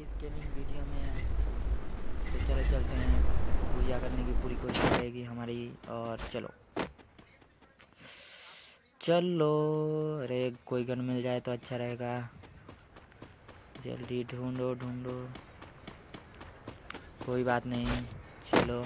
इस gaming video में। तो चलो चलते हैं, पूजा करने की पूरी कोशिश रहेगी हमारी। और चलो चलो, अरे कोई गन मिल जाए तो अच्छा रहेगा। जल्दी ढूंढो ढूंढो, कोई बात नहीं। चलो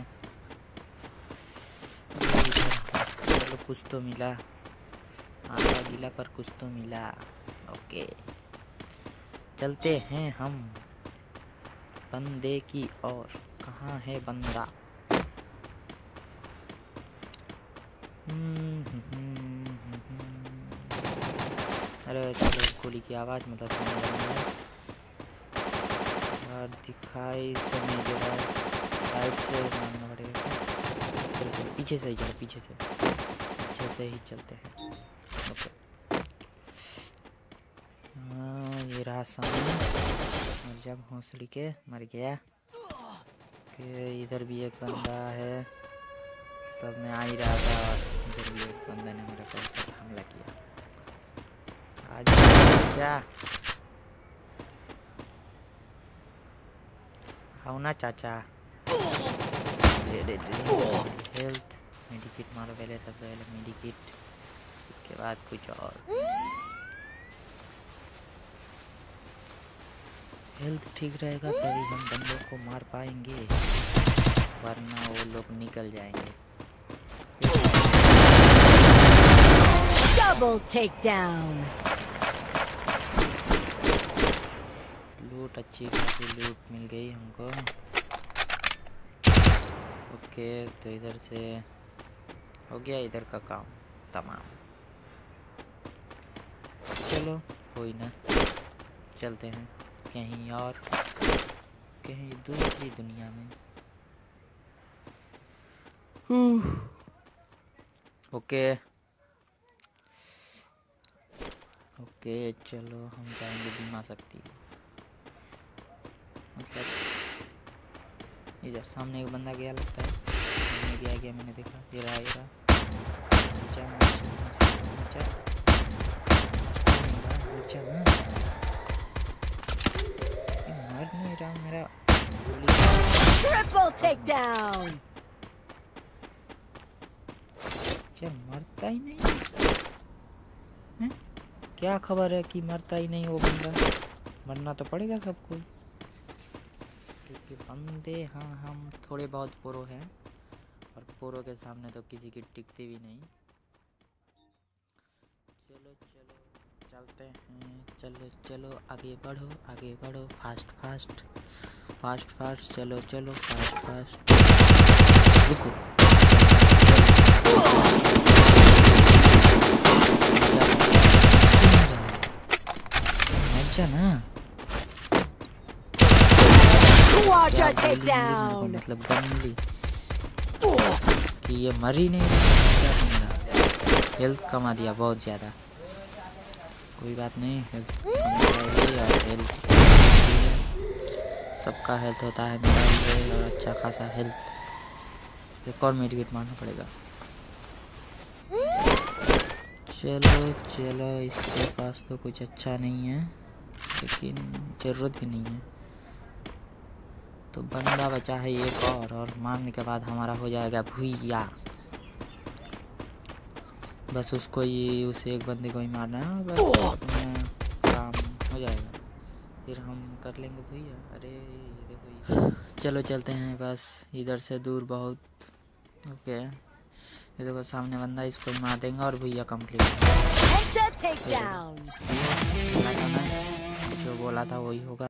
चलो, कुछ तो मिला, आधा गीला पर कुछ तो मिला। ओके, चलते हैं हम बंदे की ओर। कहाँ है बंदा? अरे चलो, गोली की आवाज़ मतलब सुन रहा है और दिखाई तो नहीं दे रहा है। साइड से मारना पड़ेगा। चलो चलो, पीछे से ही चलो, पीछे से ही चलते हैं। ओके, हाँ ये रहा सामने। और जब भोंसड़ी के मर गया। कि इधर भी एक बंदा है, तब मैं आ ही रहा था और इधर भी एक बंदा ने मेरे पर हमला किया। आज क्या आओ ना चाचा। हेल्थ मेडिकेट मारो पहले, सबसे पहले मेडिकेट, उसके बाद कुछ और। हेल्थ ठीक रहेगा तभी हम बंदों को मार पाएंगे, वरना वो लोग निकल जाएंगे। Double takedown. लूट, अच्छी खासी लूट मिल गई हमको। ओके, तो इधर से हो गया इधर का काम तमाम। चलो कोई ना, चलते हैं कहीं और, कहीं दूसरी दुनिया में। ओके ओके, चलो हम जाएंगे बीमा शक्ति। मतलब इधर सामने एक बंदा गया लगता है, सामने गया मैंने देखा। ये रहा नीचा ना, मर नहीं रहा मेरा। Triple takedown. क्या मरता ही नहीं है? क्या खबर है कि मरता ही नहीं वो बंदा? मरना तो पड़ेगा सबको, क्योंकि बंदे हाँ हम थोड़े बहुत प्रो हैं, और प्रो के सामने तो किसी की टिकती भी नहीं। चलो चलो चलते हैं, चलो चलो आगे बढ़ो, फास्ट फास्ट फास्ट फास्ट, चलो चलो फास्ट फास्ट। रुको, अच्छा ना, Quadra takedown. मतलब गन मिली कि ये मर ही नहीं रहा। हेल्थ कमा दिया बहुत ज़्यादा, कोई बात नहीं, हेल्थ कमा और हेल्थ सबका हेल्थ होता है, मेरा भी है और अच्छा खासा हेल्थ। एक और मेडिकेट मारना पड़ेगा। चलो चलो, इसके पास तो कुछ अच्छा नहीं है, लेकिन ज़रूरत भी नहीं है। तो बंदा बचा है एक और मारने के बाद हमारा हो जाएगा भुइया। बस उसको ही, उस एक बंदे को ही मारना है, बस अपना काम हो जाएगा, फिर हम कर लेंगे भुइया। अरे ये देखो, चलो चलते हैं बस इधर से दूर बहुत। ओके, ये देखो सामने बंदा, इसको ही मार देंगे और भुइया कंप्लीट। जो बोला था वही होगा।